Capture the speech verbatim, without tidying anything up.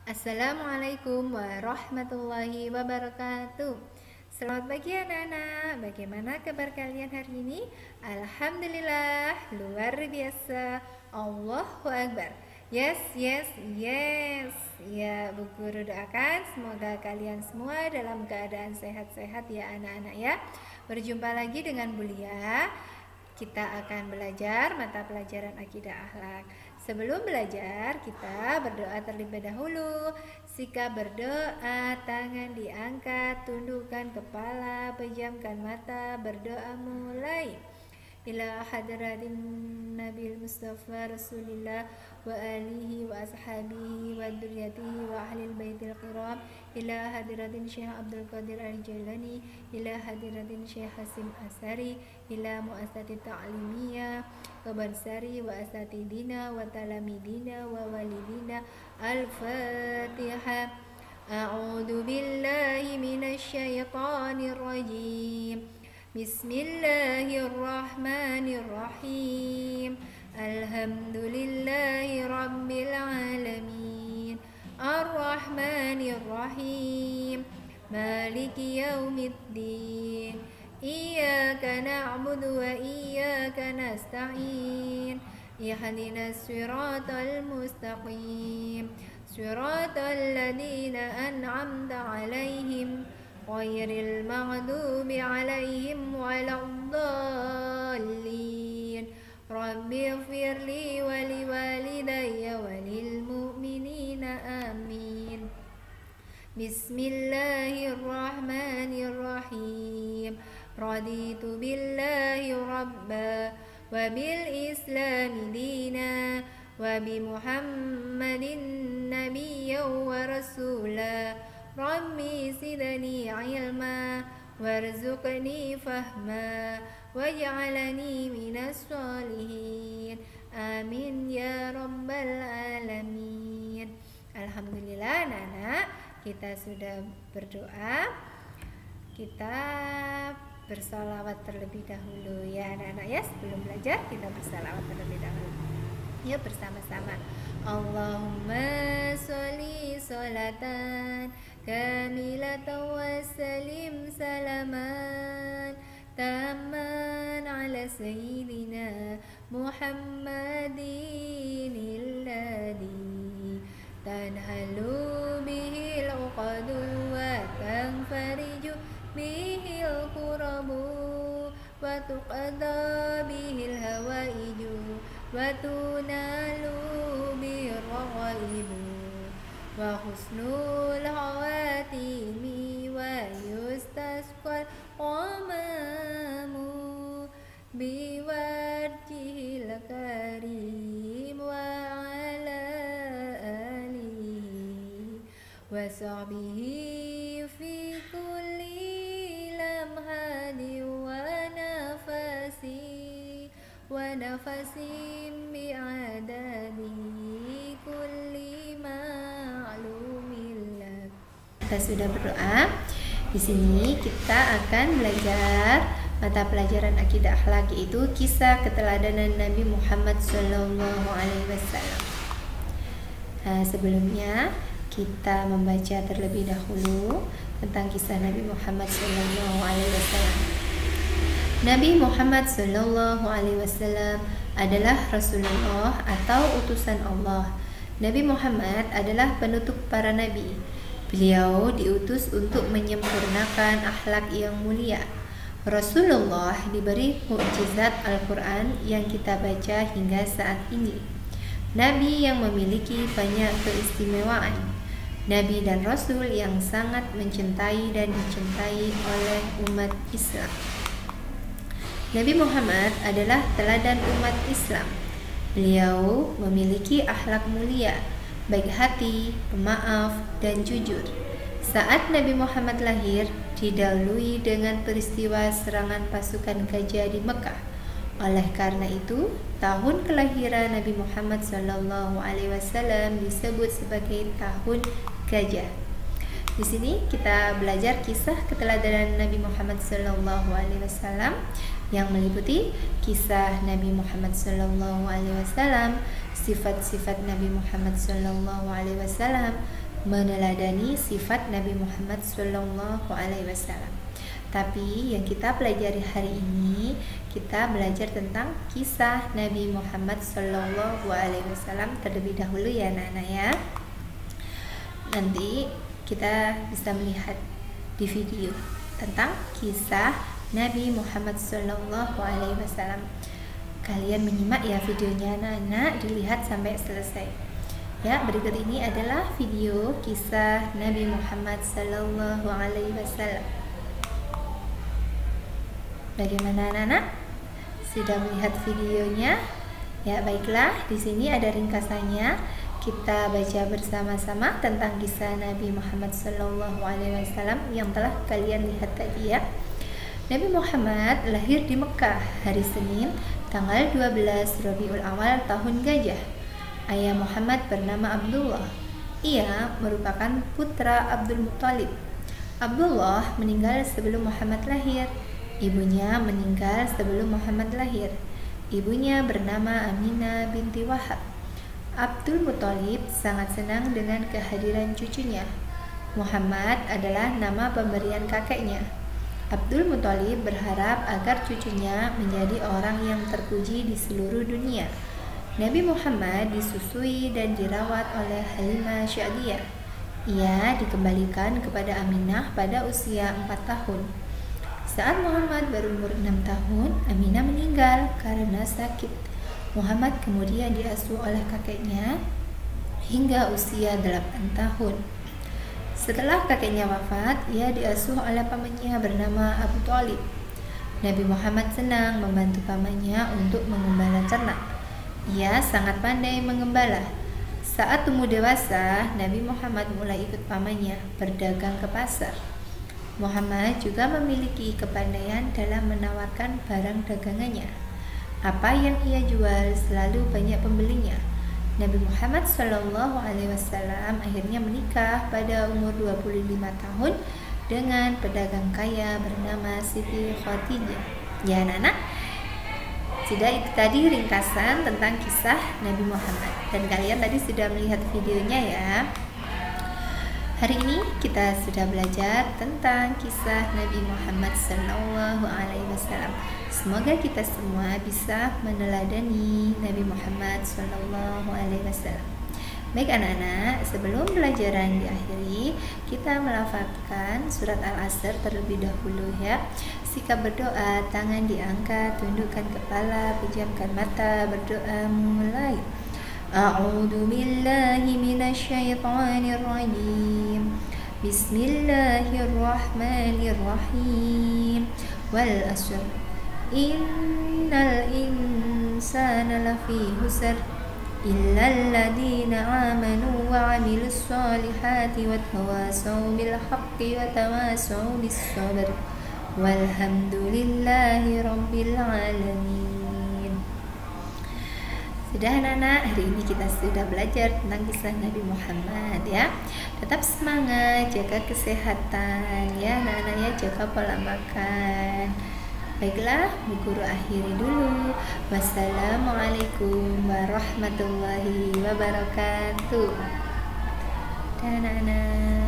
Assalamualaikum warahmatullahi wabarakatuh. Selamat pagi anak-anak. Bagaimana kabar kalian hari ini? Alhamdulillah, luar biasa. Allahu Akbar. Yes, yes, yes. Ya, Bu Guru doakan semoga kalian semua dalam keadaan sehat-sehat ya anak-anak ya. Berjumpa lagi dengan Bu Lia. Kita akan belajar mata pelajaran akidah akhlak. Sebelum belajar, kita berdoa terlebih dahulu. Sikap berdoa, tangan diangkat, tundukkan kepala, pejamkan mata, berdoa mulai. Ila hadratin Nabil Mustafa Rasulillah wa alihi wa ashabihi wa dzurriyyatihi wa ahlil baitil kiram, ila hadratin Syekh Abdul Qadir Al-Jailani, ila hadratin Syekh Hasim Asari, ila muassasati ta'limiyah Kabansari wa asatidina wa talamidina wa walidina. Al-Fatihah. A'udzu billahi minasy syaithanir rajim. Bismillahirrahmanirrahim. Alhamdulillahi rabbil alamin. Ar-Rahmanirrahim. Maliki yaumiddin. Iyyaka na'budu wa iyyaka nasta'in. Ihdinas siratal mustaqim. Siratal ladzina an'amta 'alaihim ghairil maghdubi 'alaihim waladdallin. Rabbighfirli wa liwalidayya wa lil mu'minina amin. Bismillahirrahmanirrahim. Raditu billahi rabba wa bil islami dina wa bi muhammadin nabiyyan wa rasula. Rabbi zidni ilma warzuqni fahma waj'alni minas sholihin. Amin ya rabbal alamin. Alhamdulillah anak-anak, kita sudah berdoa. Kita bersalawat terlebih dahulu ya anak-anak ya. Sebelum belajar kita bersalawat terlebih dahulu. Yuk bersama-sama. Allahumma sholli sholatan kamilatan wa salim salaman tamman ala sayyidina Muhammadin alladhi tanhalu bihil uqadu wa tanfariju bihil kurabu wa tuqadda bihil hawaiju wa tunalu bihir raghaibu wa husnul khawatimi wa yustasqal qamamu biwajhil karim wa ala alihi wa sahbihi fi kulli lamhadi wa nafasi wa nafasim bi'adadi kulli ma'lumillah. Kita sudah berdoa. Di sini kita akan belajar mata pelajaran akidah akhlak, yaitu kisah keteladanan Nabi Muhammad shallallahu alaihi wasallam. Nah, sebelumnya kita membaca terlebih dahulu tentang kisah Nabi Muhammad shallallahu alaihi wasallam. Nabi Muhammad shallallahu alaihi wasallam adalah Rasulullah atau utusan Allah. Nabi Muhammad adalah penutup para nabi. Beliau diutus untuk menyempurnakan akhlak yang mulia. Rasulullah diberi mukjizat Al-Quran yang kita baca hingga saat ini. Nabi yang memiliki banyak keistimewaan. Nabi dan Rasul yang sangat mencintai dan dicintai oleh umat Islam. Nabi Muhammad adalah teladan umat Islam. Beliau memiliki akhlak mulia, baik hati, pemaaf, dan jujur. Saat Nabi Muhammad lahir, didahului dengan peristiwa serangan pasukan gajah di Mekah. Oleh karena itu, tahun kelahiran Nabi Muhammad shallallahu alaihi wasallam disebut sebagai tahun gajah. Di sini kita belajar kisah keteladanan Nabi Muhammad shallallahu alaihi wasallam yang meliputi kisah Nabi Muhammad shallallahu alaihi wasallam, sifat-sifat Nabi Muhammad shallallahu alaihi wasallam, meneladani sifat Nabi Muhammad Shallallahu Alaihi Wasallam. Tapi yang kita pelajari hari ini, kita belajar tentang kisah Nabi Muhammad Shallallahu Alaihi Wasallam terlebih dahulu ya anak-anak ya. Nanti kita bisa melihat di video tentang kisah Nabi Muhammad Shallallahu Alaihi Wasallam. Kalian menyimak ya videonya anak-anak, dilihat sampai selesai. Ya, berikut ini adalah video kisah Nabi Muhammad Shallallahu Alaihi Wasallam. Bagaimana anak-anak? Sudah melihat videonya? Ya, baiklah. Di sini ada ringkasannya. Kita baca bersama-sama tentang kisah Nabi Muhammad Shallallahu Alaihi Wasallam yang telah kalian lihat tadi ya. Nabi Muhammad lahir di Mekah hari Senin, tanggal dua belas Rabiul Awal tahun Gajah. Ayah Muhammad bernama Abdullah. Ia merupakan putra Abdul Muthalib. Abdullah meninggal sebelum Muhammad lahir. Ibunya meninggal sebelum Muhammad lahir. Ibunya bernama Aminah binti Wahab. Abdul Muthalib sangat senang dengan kehadiran cucunya. Muhammad adalah nama pemberian kakeknya. Abdul Muthalib berharap agar cucunya menjadi orang yang terpuji di seluruh dunia. Nabi Muhammad disusui dan dirawat oleh Halimah Sya'diyah. Ia dikembalikan kepada Aminah pada usia empat tahun. Saat Muhammad berumur enam tahun, Aminah meninggal karena sakit. Muhammad kemudian diasuh oleh kakeknya hingga usia delapan tahun. Setelah kakeknya wafat, ia diasuh oleh pamannya bernama Abu Thalib. Nabi Muhammad senang membantu pamannya untuk mengembala ternak. Ia sangat pandai mengembala. Saat tumbuh dewasa, Nabi Muhammad mulai ikut pamannya berdagang ke pasar. Muhammad juga memiliki kepandaian dalam menawarkan barang dagangannya. Apa yang ia jual selalu banyak pembelinya. Nabi Muhammad Shallallahu Alaihi Wasallam akhirnya menikah pada umur dua puluh lima tahun dengan pedagang kaya bernama Siti Khadijah. Ya anak-anak, sudah itu tadi ringkasan tentang kisah Nabi Muhammad, dan kalian tadi sudah melihat videonya ya. Hari ini kita sudah belajar tentang kisah Nabi Muhammad Shallallahu Alaihi Wasallam. Semoga kita semua bisa meneladani Nabi Muhammad Shallallahu Alaihi Wasallam. Baik anak-anak, sebelum pelajaran diakhiri, kita melafalkan surat Al-Asr terlebih dahulu ya. Sikap berdoa, tangan diangkat, tundukkan kepala, pejamkan mata, berdoa mulai. A'udzu billahi minasyaitonir rajim. Bismillahirrahmanirrahim. Wal 'ashr. Innal insana lafi khusr illal ladzina amanu wa 'amilus solihati wa tawasaw bil haqqi wa tawasaw bis sabr. Walhamdulillahi rabbil alamin. Sudah anak-anak, hari ini kita sudah belajar tentang kisah Nabi Muhammad ya. Tetap semangat, jaga kesehatan ya anak-anak ya, jaga pola makan. Baiklah, Bu Guru akhiri dulu. Wassalamualaikum warahmatullahi wabarakatuh. Dan anak-anak.